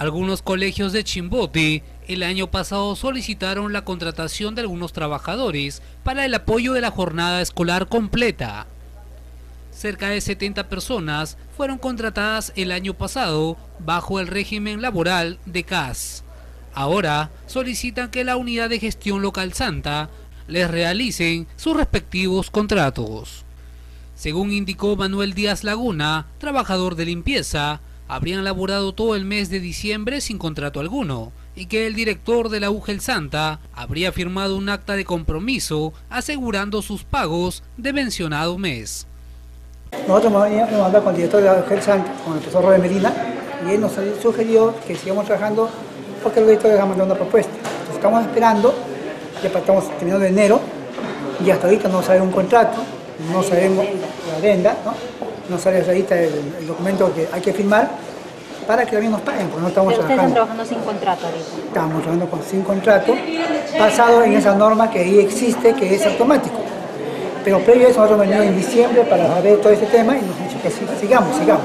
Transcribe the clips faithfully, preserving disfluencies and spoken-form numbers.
Algunos colegios de Chimbote el año pasado solicitaron la contratación de algunos trabajadores para el apoyo de la jornada escolar completa. Cerca de setenta personas fueron contratadas el año pasado bajo el régimen laboral de C A S. Ahora solicitan que la Unidad de Gestión Local Santa les realicen sus respectivos contratos. Según indicó Manuel Díaz Laguna, trabajador de limpieza, habrían laborado todo el mes de diciembre sin contrato alguno y que el director de la U G E L Santa habría firmado un acta de compromiso asegurando sus pagos de mencionado mes. Nosotros hemos hablado con el director de la U G E L Santa, con el profesor Robert Medina, y él nos sugirió que sigamos trabajando porque el director les ha mandado una propuesta. Entonces estamos esperando, ya estamos terminando enero y hasta ahorita no sale un contrato, no sabemos la adenda, ¿no? No sale ahorita el, el documento que hay que firmar para que también nos paguen, porque no estamos Pero ustedes trabajando. están trabajando sin contrato ahorita. Estamos trabajando con, sin contrato, basado en esa norma que ahí existe, que es automático. Pero previo a eso nosotros venimos en diciembre para saber todo este tema y nos han dicho que sí, sigamos, sigamos.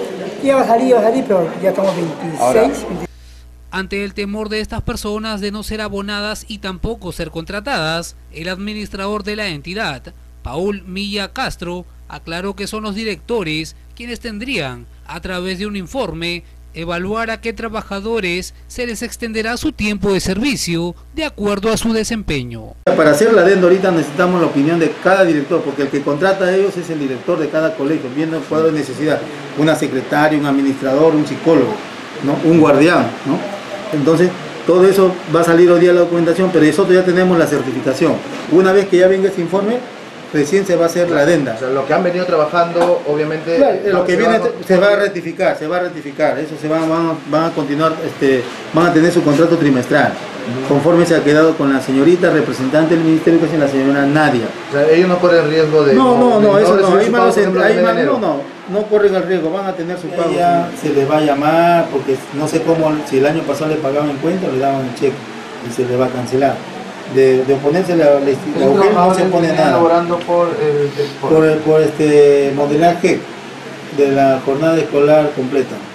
Y ya va a salir, va a salir, pero ya estamos veintiséis. Ahora, veintiséis. Ante el temor de estas personas de no ser abonadas y tampoco ser contratadas, el administrador de la entidad, Paul Milla Castro, aclaró que son los directores quienes tendrían, a través de un informe, evaluar a qué trabajadores se les extenderá su tiempo de servicio de acuerdo a su desempeño. Para hacer la adenda ahorita necesitamos la opinión de cada director, porque el que contrata a ellos es el director de cada colegio, viendo el cuadro de necesidad, una secretaria, un administrador, un psicólogo, ¿no? Un guardián, ¿no? Entonces, todo eso va a salir hoy día la documentación, pero nosotros ya tenemos la certificación. Una vez que ya venga ese informe, recién se va a hacer la adenda. O sea, lo que han venido trabajando, obviamente... Claro, lo que se viene va se va a rectificar, se va a rectificar. Eso se va, van, van a continuar, este, van a tener su contrato trimestral, uh-huh. Conforme se ha quedado con la señorita representante del Ministerio de Educación, la señora Nadia. O sea, ellos no corren riesgo de... No, no, no, de eso no, ahí su más pago, por ejemplo, ahí en más, enero. no, no, no corren el riesgo, van a tener su pago. Ya se les va a llamar, porque no sé cómo, si el año pasado le pagaban en cuenta o le daban el cheque y se le va a cancelar. De, de oponerse la, la, la U G E L no se pone nada por, el, por, por, por este modelaje de la jornada escolar completa.